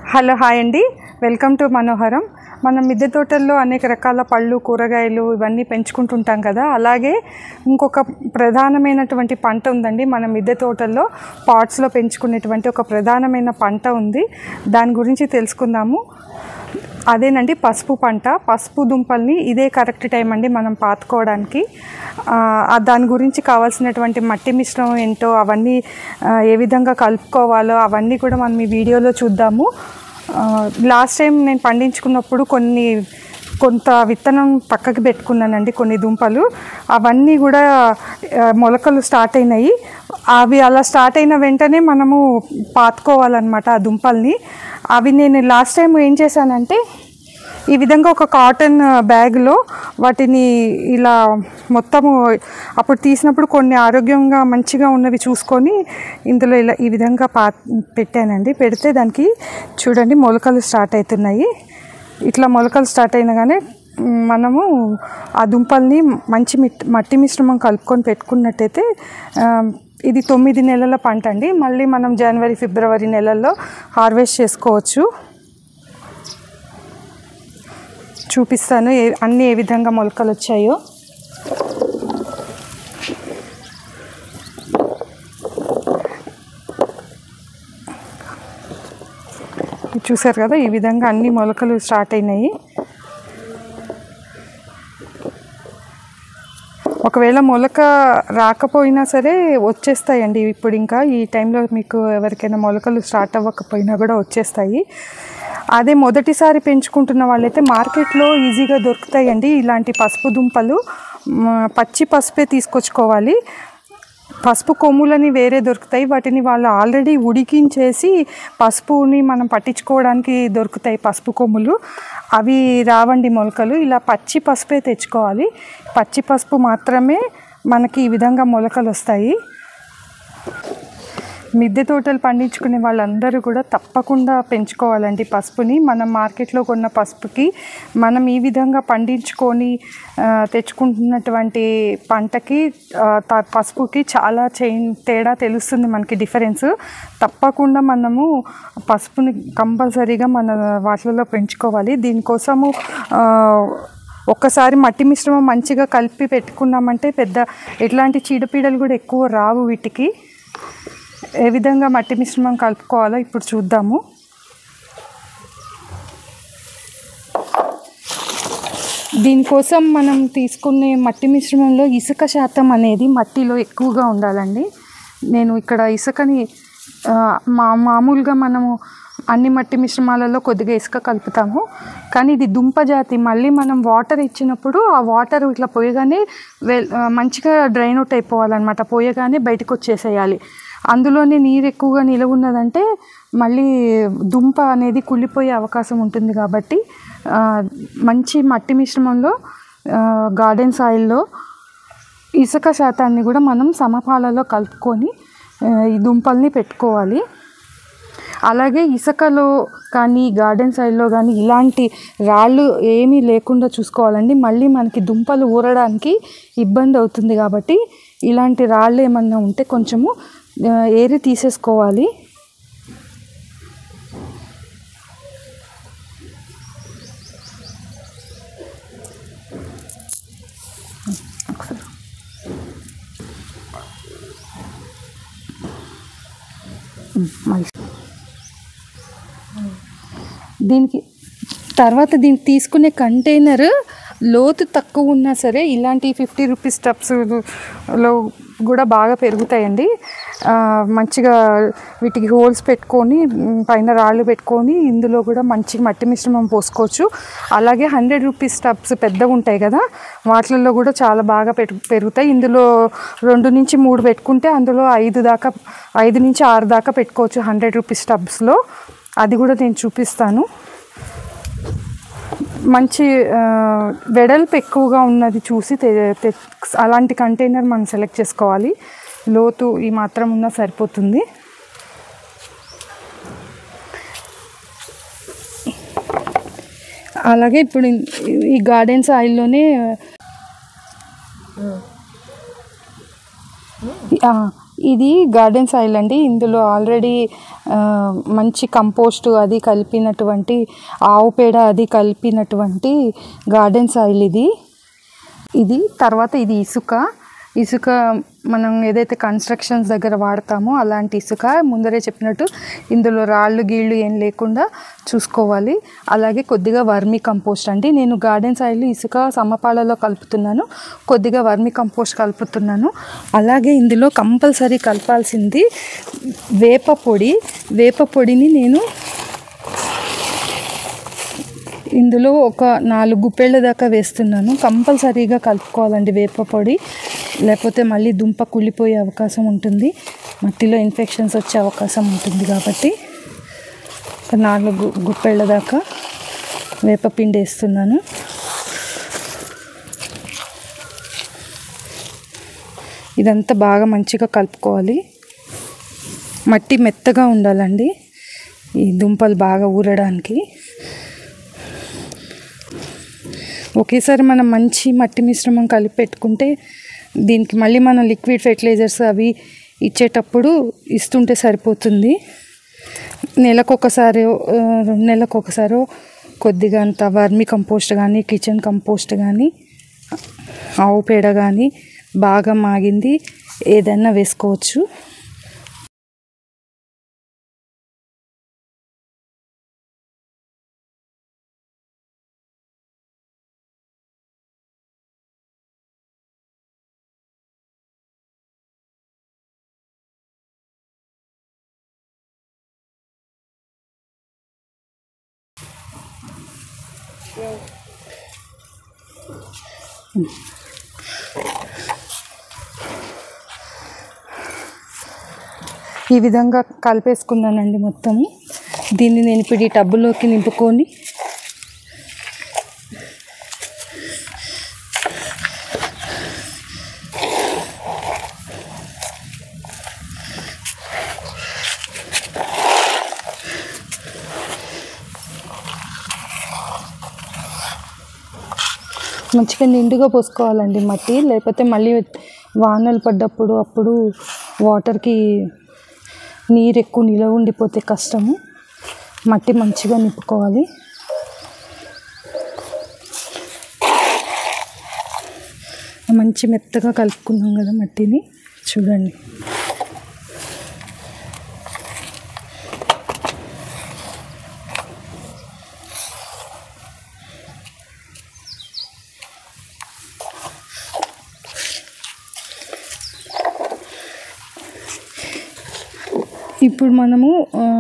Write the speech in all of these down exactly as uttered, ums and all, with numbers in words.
Hello hi అండి, welcome to Manoharam. మనం మిద్దె తోటల్లో అనేక రకాల పళ్ళు, కూరగాయలు ఇవన్నీ పెంచుకుంటుంటాం కదా. అలాగే ఇంకొక ప్రధానమైనటువంటి పంట ఉందండి మన మిద్దె తోటల్లో, పాట్స్లో పెంచుకునేటువంటి ఒక ప్రధానమైన పంట ఉంది. దాని గురించి తెలుసుకుందాము. అదేనండి పసుపు పంట. పసుపు దుంపల్ని ఇదే కరెక్ట్ టైం అండి మనం పాతుకోవడానికి. దాని గురించి కావాల్సినటువంటి మట్టి మిశ్రమం ఏంటో, అవన్నీ ఏ విధంగా కలుపుకోవాలో అవన్నీ కూడా మనం ఈ వీడియోలో చూద్దాము. లాస్ట్ టైం నేను పండించుకున్నప్పుడు కొన్ని కొంత విత్తనం పక్కకి పెట్టుకున్నానండి, కొన్ని దుంపలు. అవన్నీ కూడా మొలకలు స్టార్ట్ అయినాయి. అవి అలా స్టార్ట్ అయిన వెంటనే మనము పాతుకోవాలన్నమాట ఆ దుంపల్ని. అవి నేను లాస్ట్ టైం ఏం చేశానంటే, ఈ విధంగా ఒక కాటన్ బ్యాగ్లో వాటిని ఇలా మొత్తము అప్పుడు తీసినప్పుడు కొన్ని ఆరోగ్యంగా మంచిగా ఉన్నవి చూసుకొని ఇందులో ఇలా ఈ విధంగా పా పెట్టానండి. పెడితే దానికి చూడండి మొలకలు స్టార్ట్ అవుతున్నాయి. ఇట్లా మొలకలు స్టార్ట్ అయినగానే మనము ఆ దుంపల్ని మంచి మట్టి మిశ్రమం కలుపుకొని పెట్టుకున్నట్టయితే ఇది తొమ్మిది నెలల పంట అండి. మళ్ళీ మనం జనవరి ఫిబ్రవరి నెలల్లో హార్వెస్ట్ చేసుకోవచ్చు. చూపిస్తాను ఏ అన్నీ ఏ విధంగా మొలకలు వచ్చాయో. చూసారు కదా, ఈ విధంగా అన్ని మొలకలు స్టార్ట్ అయినాయి. ఒకవేళ మొలక రాకపోయినా సరే వచ్చేస్తాయండి. ఇప్పుడు ఇంకా ఈ టైంలో మీకు ఎవరికైనా మొలకలు స్టార్ట్ అవ్వకపోయినా కూడా వచ్చేస్తాయి. అదే మొదటిసారి పెంచుకుంటున్న వాళ్ళైతే మార్కెట్లో ఈజీగా దొరుకుతాయండి ఇలాంటి పసుపు దుంపలు. పచ్చి పసుపే తీసుకొచ్చుకోవాలి. పసుపు కొమ్ములని వేరే దొరుకుతాయి, వాటిని వాళ్ళు ఆల్రెడీ ఉడికించేసి పసుపుని మనం పట్టించుకోవడానికి దొరుకుతాయి పసుపు కొమ్ములు. అవి రావండి మొలకలు. ఇలా పచ్చి పసుపే తెచ్చుకోవాలి. పచ్చి పసుపు మాత్రమే మనకి ఈ విధంగా మొలకలు వస్తాయి. మిద్దె తోటలు పండించుకునే వాళ్ళందరూ కూడా తప్పకుండా పెంచుకోవాలండి పసుపుని. మనం మార్కెట్లో కొన్న పసుపుకి మనం ఈ విధంగా పండించుకొని తెచ్చుకుంటున్నటువంటి పంటకి పసుపుకి చాలా చేంజ్ తేడా తెలుస్తుంది మనకి, డిఫరెన్స్. తప్పకుండా మనము పసుపుని కంపల్సరీగా మన వాటిలలో పెంచుకోవాలి. దీనికోసము ఒక్కసారి మట్టి మిశ్రమం మంచిగా కలిపి పెట్టుకున్నామంటే పెద్ద ఎట్లాంటి చీడపీడలు కూడా ఎక్కువ రావు వీటికి. ఏ విధంగా మట్టి మిశ్రమం కలుపుకోవాలో ఇప్పుడు చూద్దాము. దీనికోసం మనం తీసుకునే మట్టి మిశ్రమంలో ఇసుక శాతం అనేది మట్టిలో ఎక్కువగా ఉండాలండి. నేను ఇక్కడ ఇసుకని మా మామూలుగా మనము అన్ని మట్టి మిశ్రమాలలో కొద్దిగా ఇసుక కలుపుతాము, కానీ ఇది దుంప జాతి. మళ్ళీ మనం వాటర్ ఇచ్చినప్పుడు ఆ వాటర్ ఇట్లా పోయగానే వెల్ మంచిగా డ్రైన్ అవుట్ అయిపోవాలన్నమాట. పోయగానే బయటకు వచ్చేసేయాలి. అందులోనే నీరు ఎక్కువగా నిలవ ఉన్నదంటే మళ్ళీ దుంప అనేది కుళ్ళిపోయే అవకాశం ఉంటుంది. కాబట్టి మంచి మట్టి మిశ్రమంలో గార్డెన్ సాయిల్లో ఇసుక శాతాన్ని కూడా మనం సమపాలలో కలుపుకొని ఈ దుంపల్ని పెట్టుకోవాలి. అలాగే ఇసుకలో కానీ గార్డెన్ సైడ్లో కానీ ఇలాంటి రాళ్ళు ఏమీ లేకుండా చూసుకోవాలండి. మళ్ళీ మనకి దుంపలు ఊరడానికి ఇబ్బంది అవుతుంది. కాబట్టి ఇలాంటి రాళ్ళు ఏమన్నా ఉంటే కొంచెము ఏరి తీసేసుకోవాలి. దీనికి తర్వాత దీన్ని తీసుకునే కంటైనర్ లోతు తక్కువ ఉన్నా సరే ఇలాంటి ఫిఫ్టీ రూపీస్ టబ్స్లో కూడా బాగా పెరుగుతాయండి. మంచిగా వీటికి హోల్స్ పెట్టుకొని పైన రాళ్ళు పెట్టుకొని ఇందులో కూడా మంచి మట్టి మిశ్రమం పోసుకోవచ్చు. అలాగే హండ్రెడ్ రూపీస్ టబ్స్ పెద్దగా ఉంటాయి కదా, వాటిల్లో కూడా చాలా బాగా పెరుగుతాయి. ఇందులో రెండు నుంచి మూడు పెట్టుకుంటే అందులో ఐదు దాకా ఐదు నుంచి ఆరు దాకా పెట్టుకోవచ్చు హండ్రెడ్ రూపీస్ టబ్స్లో. అది కూడా నేను చూపిస్తాను. మంచి వెడల్పు ఎక్కువగా ఉన్నది చూసి అలాంటి కంటైనర్ మనం సెలెక్ట్ చేసుకోవాలి. లోతు ఈ మాత్రం ఉన్నా సరిపోతుంది. అలాగే ఇప్పుడు ఈ గార్డెన్ సాయిల్లోనే ఇది గార్డెన్ సాయిల్ అండి. ఇందులో ఆల్రెడీ మంచి కంపోస్ట్ అది కలిపినటువంటి ఆవు పేడ అది కలిపినటువంటి గార్డెన్ సాయిల్ ఇది ఇది తర్వాత ఇది ఇసుక ఇసుక మనం ఏదైతే కన్స్ట్రక్షన్స్ దగ్గర వాడతామో అలాంటి ఇసుక ముందరే చెప్పినట్టు ఇందులో రాళ్ళు గీళ్ళు ఏం లేకుండా చూసుకోవాలి. అలాగే కొద్దిగా వర్మీ కంపోస్ట్ అండి. నేను గార్డెన్ సాయిల్ ఇసుక సమపాలలో కలుపుతున్నాను, కొద్దిగా వర్మీ కంపోస్ట్ కలుపుతున్నాను. అలాగే ఇందులో కంపల్సరీ కలపాల్సింది వేప పొడి. వేప పొడిని నేను ఇందులో ఒక నాలుగు గుప్పెళ్ళ దాకా వేస్తున్నాను. కంపల్సరీగా కలుపుకోవాలండి వేప పొడి, లేకపోతే మళ్ళీ దుంప కుళ్ళిపోయే అవకాశం ఉంటుంది, మట్టిలో ఇన్ఫెక్షన్స్ వచ్చే అవకాశం ఉంటుంది. కాబట్టి ఒక నాలుగు గుప్పెళ్ళ దాకా వేపపిండి వేస్తున్నాను. ఇదంతా బాగా మంచిగా కలుపుకోవాలి. మట్టి మెత్తగా ఉండాలండి ఈ దుంపలు బాగా ఊరడానికి. ఒకేసారి మనం మంచి మట్టి మిశ్రమం కలిపి పెట్టుకుంటే దీనికి మళ్ళీ మనం లిక్విడ్ ఫెర్టిలైజర్స్ అవి ఇచ్చేటప్పుడు ఇస్తుంటే సరిపోతుంది. నెలకొకసారి రెండు నెలలకు ఒకసారి కొద్దిగా అంత వర్మీ కంపోస్ట్ కానీ కిచెన్ కంపోస్ట్ కానీ ఆవు పేడ కానీ బాగా మాగింది ఏదైనా వేసుకోవచ్చు. ఈ విధంగా కలిపేసుకున్నానండి మొత్తం. దీన్ని నేను ఇప్పుడు ఈ టబ్బులోకి నింపుకొని మంచిగా నిండుగా పోసుకోవాలండి మట్టి, లేకపోతే మళ్ళీ వానలు పడ్డప్పుడు అప్పుడు వాటర్కి నీరు ఎక్కువ నిలవ ఉండిపోతే కష్టము. మట్టి మంచిగా నింపుకోవాలి. మంచి మెత్తగా కలుపుకున్నాం కదా మట్టిని, చూడండి. ఇప్పుడు మనము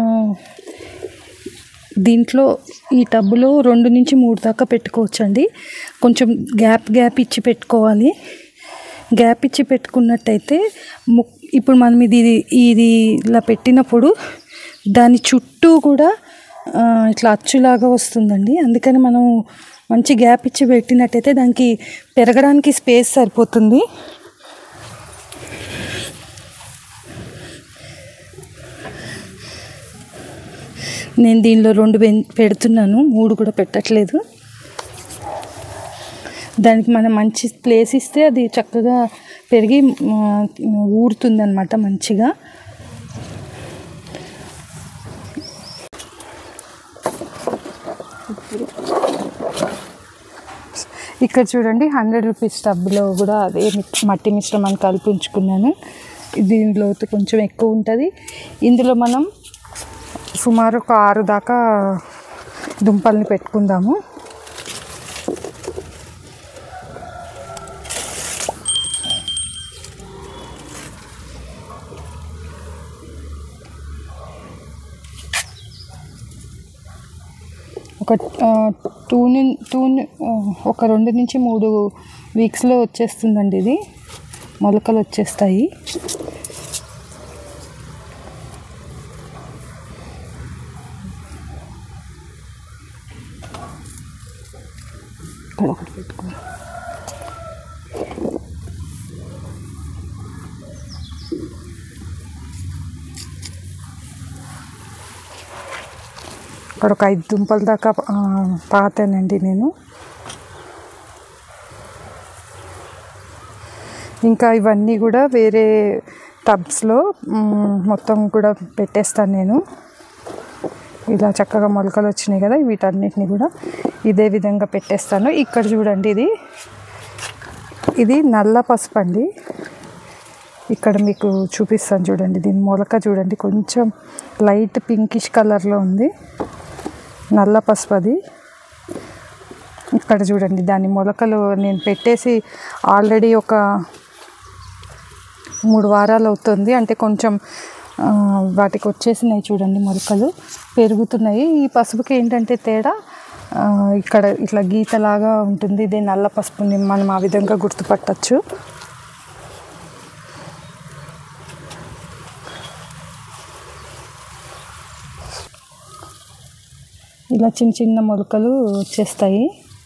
దీంట్లో ఈ టబ్బులో రెండు నుంచి మూడు దాకా పెట్టుకోవచ్చండి. కొంచెం గ్యాప్ గ్యాప్ ఇచ్చి పెట్టుకోవాలి. గ్యాప్ ఇచ్చి పెట్టుకున్నట్టయితే ము ఇప్పుడు మనం ఇది ఇది ఇలా పెట్టినప్పుడు దాని చుట్టూ కూడా ఇట్లా అచ్చులాగా వస్తుందండి. అందుకని మనం మంచి గ్యాప్ ఇచ్చి పెట్టినట్టయితే దానికి పెరగడానికి స్పేస్ సరిపోతుంది. నేను దీనిలో రెండు పెడుతున్నాను, మూడు కూడా పెట్టట్లేదు. దానికి మనం మంచి ప్లేస్ ఇస్తే అది చక్కగా పెరిగి ఊరుతుంది అన్నమాట మంచిగా. ఇక్కడ చూడండి, హండ్రెడ్ రూపీస్ టబ్లో కూడా అదే మట్టి మిశ్రమాన్ని కల్పించుకున్నాను. దీనిలో కొంచెం ఎక్కువ ఉంటుంది. ఇందులో మనం సుమారు ఒక ఆరు దాకా దుంపల్ని పెట్టుకుందాము. ఒక టూ టూ ఒక రెండు నుంచి మూడు వీక్స్లో వచ్చేస్తుందండి. ఇది మొలకలు వచ్చేస్తాయి. ఇక్కడ ఒకటి పెట్టుకో. ఇక్కడ ఒక ఐదు దుంపల దాకా పాతానండి నేను. ఇంకా ఇవన్నీ కూడా వేరే టబ్స్లో మొత్తం కూడా పెట్టేస్తాను నేను. ఇలా చక్కగా మొలకలు వచ్చినాయి కదా, వీటన్నిటిని కూడా ఇదే విధంగా పెట్టేస్తాను. ఇక్కడ చూడండి, ఇది ఇది నల్ల పసుపు అండి. ఇక్కడ మీకు చూపిస్తాను చూడండి, దీని మొలక చూడండి, కొంచెం లైట్ పింకిష్ కలర్లో ఉంది, నల్ల పసుపు అది. ఇక్కడ చూడండి, దాని మొలకలు నేను పెట్టేసి ఆల్రెడీ ఒక మూడు వారాలు అవుతుంది. అంటే కొంచెం వాటికి వచ్చేసినాయి చూడండి, మొలకలు పెరుగుతున్నాయి. ఈ పసుపుకి ఏంటంటే తేడా, ఇక్కడ ఇట్లా గీతలాగా ఉంటుంది. ఇదే నల్ల పసుపుని మనం ఆ విధంగా గుర్తుపట్టచ్చు. ఇలా చిన్న చిన్న మొలకలు వచ్చేస్తాయి.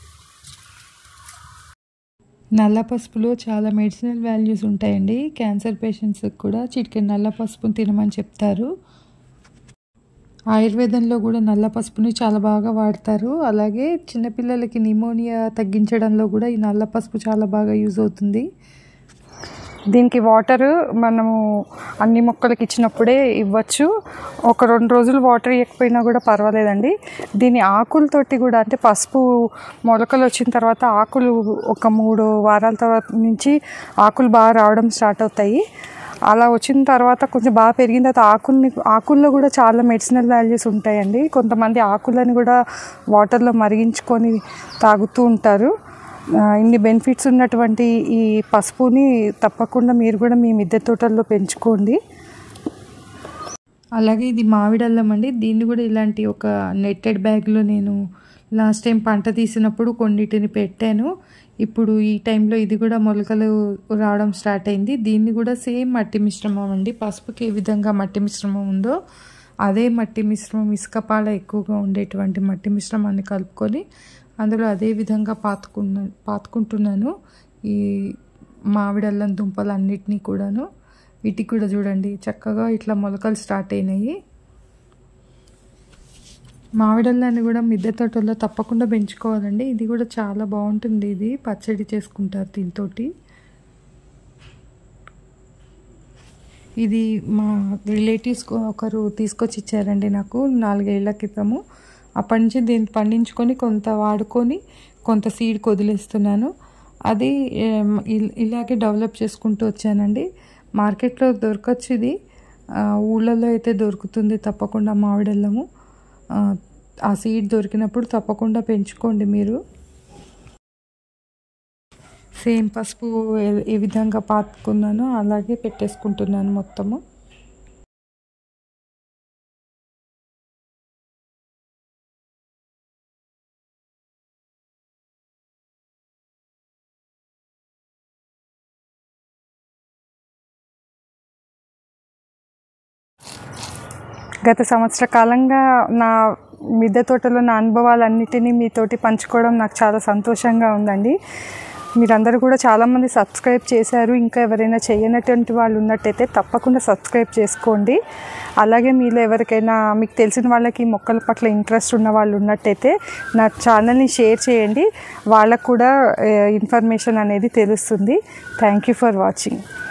నల్ల పసుపులో చాలా మెడిసినల్ వాల్యూస్ ఉంటాయండి. క్యాన్సర్ పేషెంట్స్కి కూడా చిటికెడు నల్ల పసుపుని తినమని చెప్తారు. ఆయుర్వేదంలో కూడా నల్ల పసుపుని చాలా బాగా వాడతారు. అలాగే చిన్నపిల్లలకి నిమోనియా తగ్గించడంలో కూడా ఈ నల్ల పసుపు చాలా బాగా యూజ్ అవుతుంది. దీనికి వాటర్ మనము అన్ని మొక్కలకి ఇచ్చినప్పుడే ఇవ్వచ్చు. ఒక రెండు రోజులు వాటర్ ఇవ్వకపోయినా కూడా పర్వాలేదండి. దీని ఆకులతోటి కూడా, అంటే పసుపు మొలకలు వచ్చిన తర్వాత ఆకులు ఒక మూడు వారాల తర్వాత నుంచి ఆకులు బాగా రావడం స్టార్ట్ అవుతాయి. అలా వచ్చిన తర్వాత కొంచెం బాగా పెరిగిన తర్వాత ఆకుల్ని ఆకుల్లో కూడా చాలా మెడిసినల్ వాల్యూస్ ఉంటాయండి. కొంతమంది ఆకులను కూడా వాటర్లో మరిగించుకొని తాగుతూ ఉంటారు. ఇన్ని బెనిఫిట్స్ ఉన్నటువంటి ఈ పసుపుని తప్పకుండా మీరు కూడా మీ మిద్దె తోటల్లో పెంచుకోండి. అలాగే ఇది మామిడి అల్లం అండి. దీన్ని కూడా ఇలాంటి ఒక నెట్టెడ్ బ్యాగ్లో నేను లాస్ట్ టైం పంట తీసినప్పుడు కొన్నిటిని పెట్టాను. ఇప్పుడు ఈ టైంలో ఇది కూడా మొలకలు రావడం స్టార్ట్ అయింది. దీన్ని కూడా సేమ్ మట్టి మిశ్రమం అండి. పసుపుకి ఏ విధంగా మట్టి మిశ్రమం ఉందో అదే మట్టి మిశ్రమం, ఇసుకపాల ఎక్కువగా ఉండేటువంటి మట్టి మిశ్రమాన్ని కలుపుకొని అందులో అదే విధంగా పాతుకున్నా పాతుకుంటున్నాను ఈ మామిడి అల్లం దుంపలు అన్నిటినీ కూడాను. వీటికి కూడా చూడండి చక్కగా ఇట్లా మొలకలు స్టార్ట్ అయినాయి. మామిడల్లాన్ని కూడా మిద్దె తోటల్లో తప్పకుండా పెంచుకోవాలండి. ఇది కూడా చాలా బాగుంటుంది. ఇది పచ్చడి చేసుకుంటారు దీంతోటి. ఇది మా రిలేటివ్స్ ఒకరు తీసుకొచ్చి ఇచ్చారండి నాకు నాలుగేళ్ల క్రితము. అప్పటి నుంచి దీన్ని పండించుకొని కొంత వాడుకొని కొంత సీడ్కి వదిలేస్తున్నాను. అది ఇలాగే డెవలప్ చేసుకుంటూ వచ్చానండి. మార్కెట్లో దొరకచ్చు, ఇది ఊళ్ళల్లో అయితే దొరుకుతుంది తప్పకుండా మామిడల్లము. ఆ సీడ్ దొరికినప్పుడు తప్పకుండా పెంచుకోండి మీరు. సేమ్ పసుపు ఏ విధంగా పాతుకున్నానో అలాగే పెట్టేసుకుంటున్నాను మొత్తము. గత సంవత్సర కాలంగా నా మిద్దె తోటలో నా అనుభవాలన్నిటినీ మీతోటి పంచుకోవడం నాకు చాలా సంతోషంగా ఉందండి. మీరందరూ కూడా చాలామంది సబ్స్క్రైబ్ చేశారు. ఇంకా ఎవరైనా చేయనటువంటి వాళ్ళు ఉన్నట్టయితే తప్పకుండా సబ్స్క్రైబ్ చేసుకోండి. అలాగే మీలో ఎవరికైనా మీకు తెలిసిన వాళ్ళకి మొక్కల పట్ల ఇంట్రెస్ట్ ఉన్న వాళ్ళు ఉన్నట్టయితే నా ఛానల్ని షేర్ చేయండి. వాళ్ళకు కూడా ఇన్ఫర్మేషన్ అనేది తెలుస్తుంది. Thank you for watching.